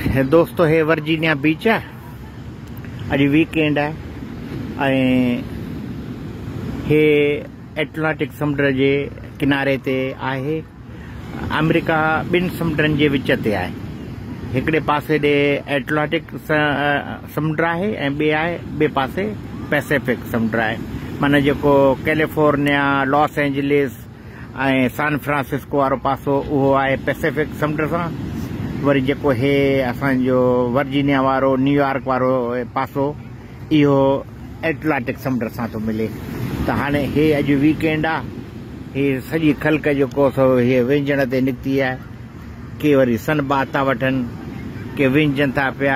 दोस्तों हे Virginia beach है। अॼु वीकेंड है ऐं हे एटलांटिक समुंड जे किनारे ते आहे। अमेरिका ॿिनि समुंडनि जे विच ते आहे। हिकिड़े पासे ॾे एटलांटिक समुंड आहे ऐं ॿिए पासे पैसिफिक समुंड आहे। माना जेको कैलिफोर्निया, लॉस एंजलिस ऐं सैन फ्रांसिस्को वारो पासो उहो आहे पैसिफिक समुंड सां। वरी जेको हे असांजो वर्जीनिया वारो, न्यूयॉर्क वारो पासो, इहो एटलांटिक समुंड सां थो मिले। त हाणे हे अॼु वीकेंड आहे। हे सॼी ख़ल्क जेको सो हे विञण ते निकिती आहे। के वरी सन बात था वठनि, के विञनि था पिया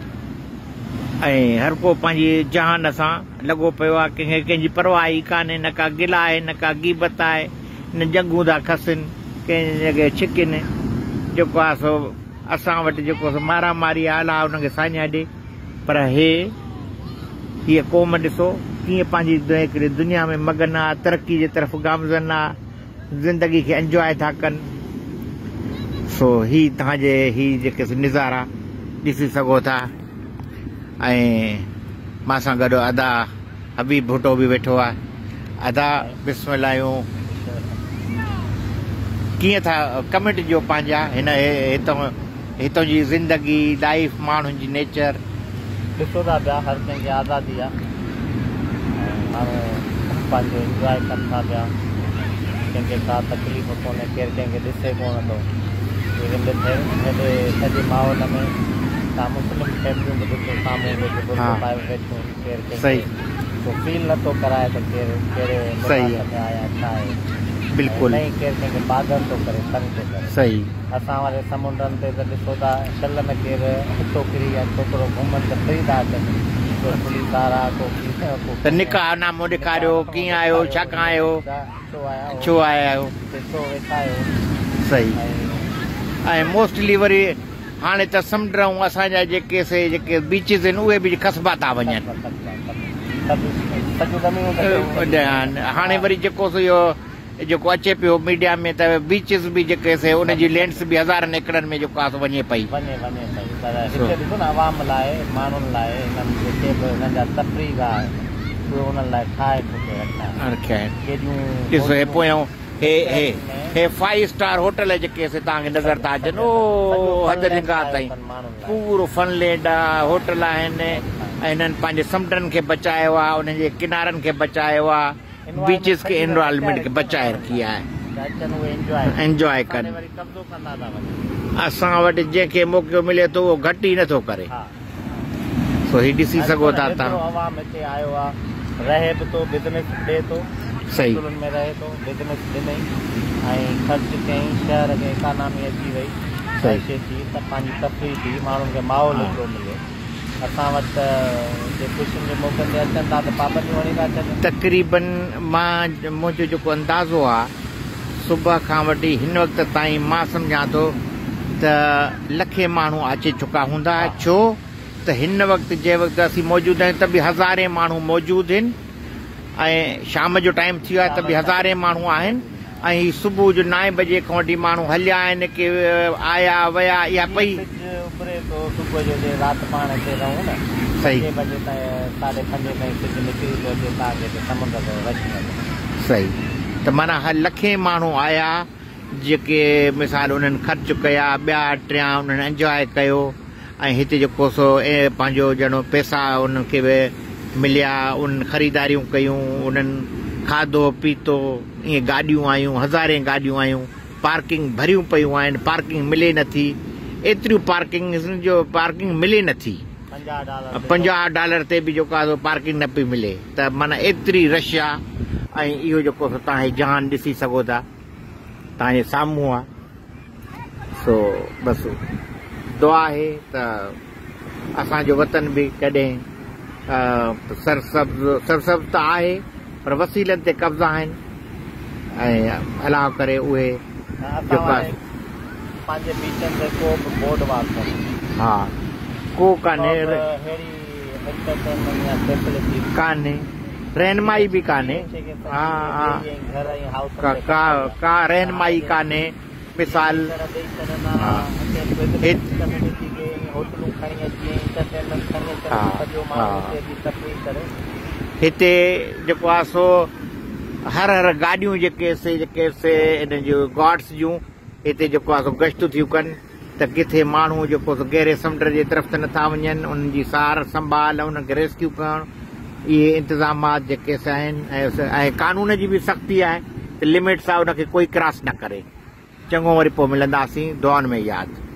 ऐं हर को पंहिंजी जहान सां लॻो पियो आहे। कंहिंजी परवाह ई कान्हे, न का गिला आहे, न का गीबत आहे, न जंगूं था खसनि, कंहिं जॻह छिकनि। जेको आहे सो असां वटि जेको मारामारी आला आहे हुनखे साञा ॾे। पर हीअ क़ौम ॾिसो कीअं पंहिंजी हिकिड़ी दुनिया में मगन आहे, तरक़ी जे तरफ़ गामज़न आहे, ज़िंदगी खे एंजॉय था कनि। सो ही तव्हांजे ही जेके नज़ारा ॾिसी सघो था। ऐं मां सां गॾु अदा हबीब भुट्टो बि वेठो आहे। अदा बिस्मिल्लाह, कीअं था कमेंट ॾियो पंहिंजा हितां जी ज़िंदगी, लाइफ, माण्हुनि जी नेचर। ॾिसो था पिया, हर कंहिंखे आज़ादी आहे, माण्हू पंहिंजो इंजॉय कनि था पिया। कंहिंखे का तकलीफ़ कोन्हे, केरु कंहिंखे ॾिसे कोन थो। हेॾे सॼे माहौल में तव्हां मुस्लिम फैमिलियूं बि ॾिसो, साम्हूं वेठो पाए वेठियूं, केरु कंहिंखे फील नथो कराए त कहिड़े कहिड़े में आया छा आहे। बिल्कुलु नहीं, केरु कंहिंखे बादल थो करे, तंग थो करे। सही। असां वारे समुंडनि ते त ॾिसो था, शल में केरु हितो किरी या छोकिरो घुमनि त फ्री था अचनि। को पुलिस वारा, त निकाह नामो ॾेखारियो, कीअं आहियो, छा खां आहियो, छो आया आहियो, ॾिसो वेठा आहियो। सही। ऐं मोस्टली वरी हाणे त समुंड ऐं असांजा जेके बीचिस आहिनि उहे बि ख़सबा था वञनि। हाणे वरी जेको जेको अचे पियो मीडिया में त बीचिस बि जेके से उनजी लेंड्स बि हज़ारनि एकड़नि में जेको आहे वञे पई। पर हिते ॾिसो न, आवाम लाइ, माण्हुनि लाइ, हिननि जेके बि हिननि जा तफ़रीह आहे उहे उन्हनि लाइ ठाहे रखिया आहिनि। ॾिसो हे पोयां हे 5 स्टार होटल जेके तव्हांखे नज़र था अचनि, ओ हद निगाह ताईं पूरो फनलैंड आहे, होटल आहिनि। ऐं हिननि पंहिंजे समुंडनि खे बचायो आहे, उन्हनि जे किनारनि खे बचायो आहे, बीचिस के एनवायरनमेंट खे बचाए रखी आहे, एंजॉय कनि। असां वटि जंहिंखे मौक़ो मिले थो उहो घटि ई नथो करे। सो ही ॾिसी सघो था तव्हां। रहे बि थो, बिज़नेस ॾे थो, सही में रहे थो, बिज़नेस ॾिनई ऐं ख़र्च कयईं, शहर खे इकानमी अची वई, पैसे थी त पंहिंजी तफ़रीह थी, माण्हुनि खे माहौल एतिरो मिले। असां वटि ख़ुशियुनि जे मौक़नि ते अचनि था त पाबंदियूं हणी था अचनि। तक़रीबन मुंहिंजो जेको अंदाज़ो आहे, सुबुह खां वठी हिन वक़्त ताईं मां सम्झां थो त लखे माण्हू अची चुका हूंदा। छो त हिन वक़्तु जंहिं वक़्तु असीं मौजूदु आहियूं त बि हज़ारे माण्हू मौजूदु आहिनि ऐं शाम जो टाइम थी वियो आहे त बि हज़ारे माण्हू आहिनि। ऐं सुबुह जो 9 बजे खां वठी माण्हू हलिया आहिनि, के आया वया इहा पई। सुबुह जो राति पाण हिते रहूं न, सही 6 बजे ताईं 5:30 ताईं सिज निकिरी थो अचे, तव्हांखे समुंड ते वठी। सही। त माना हर लखे माण्हू आया जेके मिसाल उन्हनि ख़र्च कया, ॿिया टिया उन्हनि एंजॉय कयो। ऐं हिते जेको सो पंहिंजो ॼणो पैसा उन्हनि खे बि मिलिया, उन्हनि ख़रीदारियूं कयूं, उन्हनि खाधो पीतो, ईअं गाॾियूं आयूं, हज़ारे गाॾियूं आयूं, पार्किंग भरियूं पियूं आहिनि, पार्किंग मिले नथी। एतिरियूं पार्किंग मिले नथी। $50 ते बि जेको आहे पार्किंग न पई मिले। त माना एतिरी रश आहे। ऐं इहो जेको तव्हां जहान ॾिसी सघो था, तव्हांजे साम्हूं आहे। सो बसि दुआ आहे त असांजो वतन बि कॾहिं सरसब्ज़ त आहे पर वसीलनि ते कब्ज़ा आहिनि ऐं अलाह करे उहे पंहिंजे बीचनि ते को बि बोर्ड वार कोन्हे। हा, को कान्हे, कान्हे रहनुमाई बि कान्हे। हा, का रहनुमाई कान्हे। मिसाल होटलूं खणी अची एंटरटेनमेंट खणी हा, अचनि सॼो माण्हू हा। हिते जी तकलीफ़ करे हिते जेको आहे सो हर गाॾियूं जेके इन जूं गॉड्स जूं हिते जेको आहे सो गश्त थियूं कनि त किथे माण्हू जेको सो गहरे समुंड जे तरफ़ त नथा वञनि उन्हनि जी सार संभाल उन्हनि खे रेस्क्यू करणु इहे इंतज़ामात जेके आहिनि ऐं कानून जी बि सख़्ती आहे त लिमिट्स आहे उनखे कोई क्रॉस न करे। चङो, वरी पोइ मिलंदासीं दुआनि में यादि।